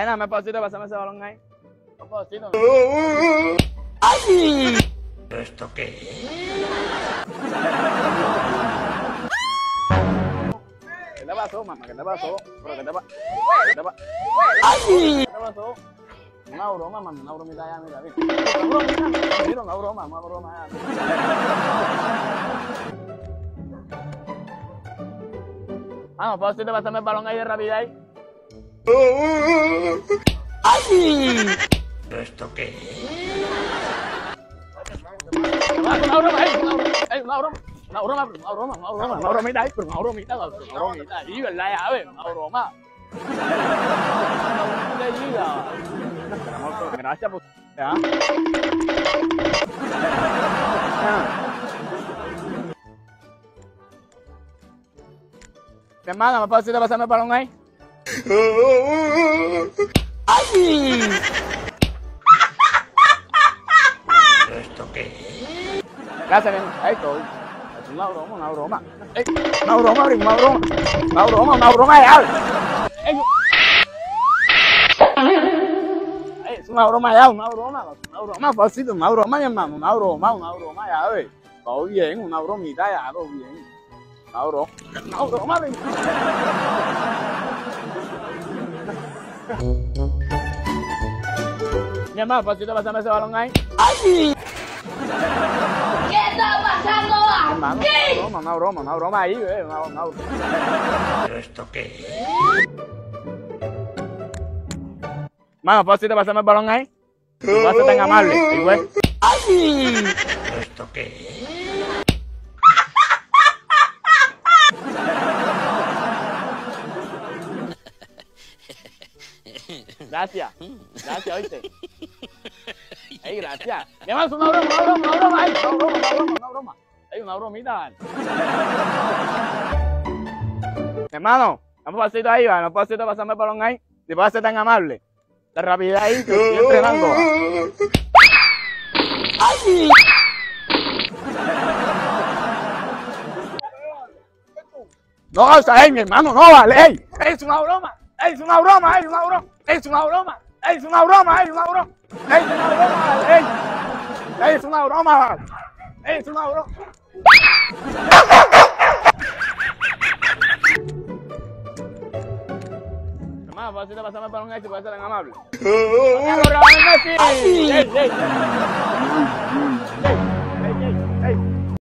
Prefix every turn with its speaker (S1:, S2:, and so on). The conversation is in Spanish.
S1: Ven, dame pausito, pásame ese balón ahí. Un pausito.
S2: ¡Ay! ¿Esto qué es?
S1: ¿Qué te pasó, mamá? ¿Qué te pasó? ¿Pero qué te pasó?
S2: ¡Ay!
S1: ¿Qué te pasó? Una broma, mami, una bromita ya, mira, mira. Una broma, una broma ya. Vamos, pausito, pásame el balón ahí de rapidez ahí.
S2: ¡Ay! ¿Esto qué es?
S1: Una broma, una broma. Una bromita ahí, pero una bromita ahí, ¿verdad? Ya ves, una broma. No te diga. Gracias por... ¿Ya? Mi hermana, ¿me puedes pasarme el balón ahí?
S2: ¡Ay! ¿Esto qué es?
S1: Gracias, mi hermano. Ahí estoy. Es una broma, una broma. Ey, una broma, una broma. Una broma ya. Es una broma ya, una broma, pasito, una broma, mi hermano, una broma ya, ve. Todo bien, una bromita ya, todo bien. Una broma, mi hermano. Mi hermano, pasito, pásame ese balón ahí.
S2: ¡Ay!
S3: ¿Qué está pasando aquí?
S1: Una broma ahí, ve, una broma.
S2: ¿Esto qué es?
S1: Mano, pasito, pásame el balón ahí. Tu base tan amable, y güey.
S2: ¡Ay! ¿Esto qué es?
S1: Gracias, oíste. Ey, gracias. Mi hermano, es una broma, ey, una broma. Ey, una bromita. Mi hermano, dame un pasito ahí, va. No pasito, pasarme el balón ahí. Si puedes ser tan amable. De rapidez ahí, que estoy entrenando.
S2: ¡Ay!
S1: No, o sea, ey, mi hermano, no vale, ey. Es una broma, es una broma, es una broma, es una broma, es una broma, es una broma, es una broma, ey. Es una broma, es una broma. Hermano, ¿puedes ir a pasarme el balón ahí si puedes ser tan amable? ¡Ey, ey! ¡Ey!